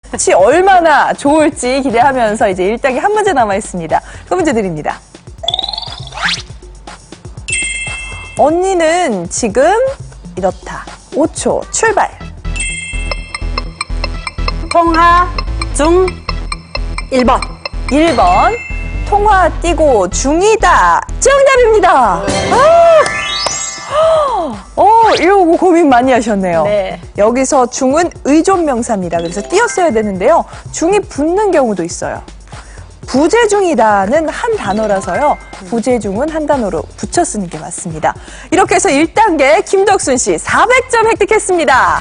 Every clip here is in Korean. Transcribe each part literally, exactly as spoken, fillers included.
혹시 얼마나 좋을지 기대하면서 이제 일 단계 한 문제 남아 있습니다. 그 문제 드립니다. 언니는 지금 이렇다. 오 초 출발. 통화 중 일 번. 일 번. 통화 띄고 중이다. 정답입니다. 아! 어, 이러고 고민 많이 하셨네요. 네. 여기서 중은 의존명사입니다. 그래서 띄었어야 되는데요. 중이 붙는 경우도 있어요. 부재중이다는 한 단어라서요. 부재중은 한 단어로 붙여 쓰는 게 맞습니다. 이렇게 해서 일 단계 김덕순 씨 사백 점 획득했습니다.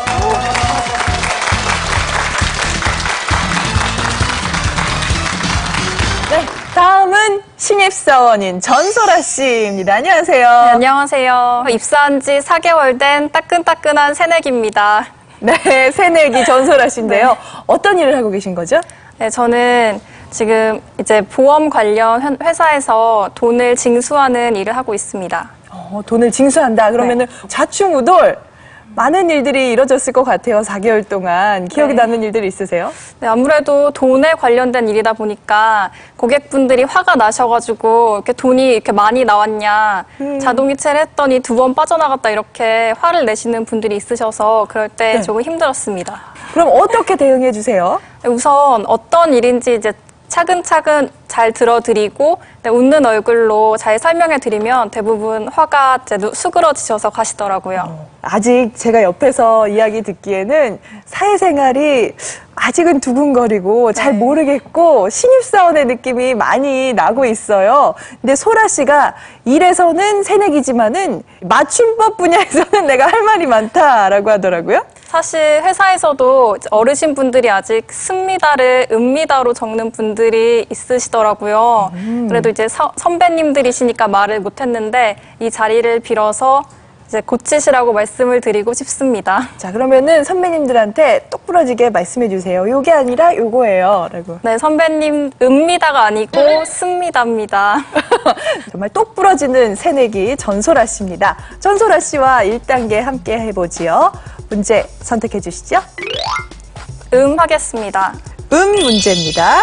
네, 다음은 신입사원인 전소라 씨입니다. 안녕하세요. 네, 안녕하세요. 입사한 지 사 개월 된 따끈따끈한 새내기입니다. 네, 새내기 전소라 씨인데요. 네. 어떤 일을 하고 계신 거죠? 네, 저는 지금 이제 보험 관련 회사에서 돈을 징수하는 일을 하고 있습니다. 어, 돈을 징수한다. 그러면은 네. 좌충우돌 많은 일들이 이뤄졌을 것 같아요. 사 개월 동안. 기억에 네. 남는 일들이 있으세요? 네, 아무래도 돈에 관련된 일이다 보니까 고객분들이 화가 나셔가지고 이렇게 돈이 이렇게 많이 나왔냐, 음. 자동이체를 했더니 두 번 빠져나갔다 이렇게 화를 내시는 분들이 있으셔서 그럴 때 네. 조금 힘들었습니다. 그럼 어떻게 대응해 주세요? 우선 어떤 일인지 이제 차근차근 잘 들어드리고 네, 웃는 얼굴로 잘 설명해드리면 대부분 화가 이제 수그러지셔서 가시더라고요. 어, 아직 제가 옆에서 이야기 듣기에는 사회생활이 아직은 두근거리고 잘 네. 모르겠고 신입사원의 느낌이 많이 나고 있어요. 근데 소라 씨가 일에서는 새내기지만은 맞춤법 분야에서는 내가 할 말이 많다라고 하더라고요. 사실 회사에서도 어르신분들이 아직 습니다를 읍니다로 적는 분들이 있으시더라고요. 음. 그래도 이제 서, 선배님들이시니까 말을 못했는데 이 자리를 빌어서 이제 고치시라고 말씀을 드리고 싶습니다. 자, 그러면은 선배님들한테 똑부러지게 말씀해 주세요. 요게 아니라 요거예요. 라고. 네, 선배님 읍니다가 아니고 습니다입니다. 정말 똑부러지는 새내기 전소라 씨입니다. 전소라 씨와 일 단계 함께 해보지요. 문제 선택해 주시죠. 음 하겠습니다. 음 문제입니다.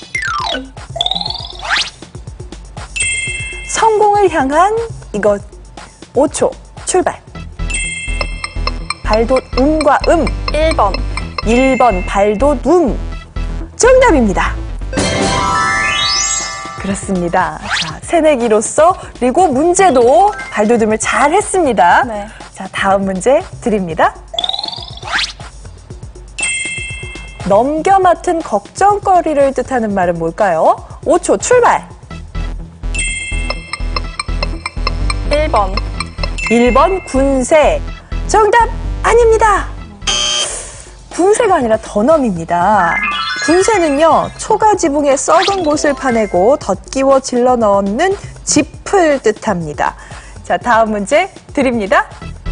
성공을 향한 이것 오 초 출발. 발돋 음과 음. 일 번. 일 번 발돋 음. 정답입니다. 그렇습니다. 자, 새내기로서 그리고 문제도 발돋움을 잘 했습니다. 네. 자, 다음 문제 드립니다. 넘겨 맡은 걱정거리를 뜻하는 말은 뭘까요? 오 초 출발. 일 번. 일 번 군세. 정답 아닙니다. 군세가 아니라 던엄입니다. 군세는요, 초가 지붕의 썩은 곳을 파내고 덧끼워 질러 넣는 짚을 뜻합니다. 자, 다음 문제 드립니다.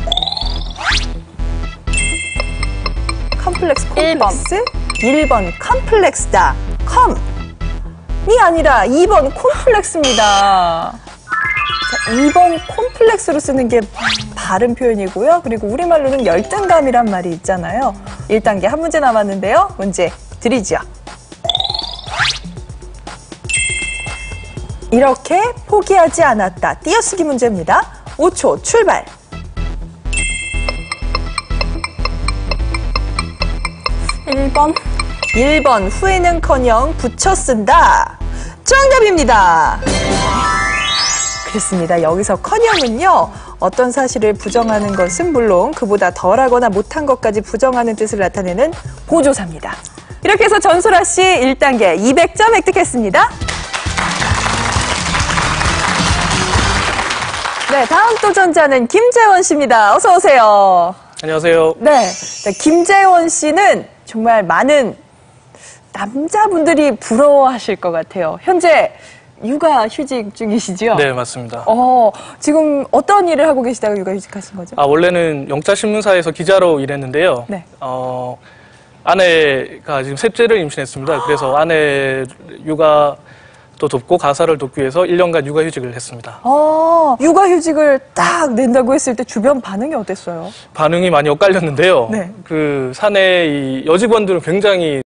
컴플렉스, 콤플렉스? 일 번 컴플렉스다. 컴이 아니라 이 번 콤플렉스입니다. 자, 이 번 콤플렉스로 쓰는 게 바른 표현이고요. 그리고 우리말로는 열등감이란 말이 있잖아요. 일 단계 한 문제 남았는데요. 문제 드리죠. 이렇게 포기하지 않았다. 띄어쓰기 문제입니다. 오 초 출발. 일 번. 일 번 후회는커녕 붙여 쓴다. 정답입니다. 그렇습니다. 여기서 커녕은요, 어떤 사실을 부정하는 것은 물론 그보다 덜하거나 못한 것까지 부정하는 뜻을 나타내는 보조사입니다. 이렇게 해서 전소라 씨 일 단계 이백 점 획득했습니다. 네, 다음 도전자는 김재원 씨입니다. 어서 오세요. 안녕하세요. 네, 네, 김재원 씨는 정말 많은 남자분들이 부러워하실 것 같아요. 현재 육아 휴직 중이시죠? 네, 맞습니다. 어, 지금 어떤 일을 하고 계시다가 육아 휴직하신 거죠? 아, 원래는 영자신문사에서 기자로 일했는데요. 네. 어, 아내가 지금 셋째를 임신했습니다. 그래서 아내 육아 또 돕고 가사를 돕기 위해서 일 년간 육아 휴직을 했습니다. 어, 육아 휴직을 딱 낸다고 했을 때 주변 반응이 어땠어요? 반응이 많이 엇갈렸는데요. 네. 그 사내 이 여직원들은 굉장히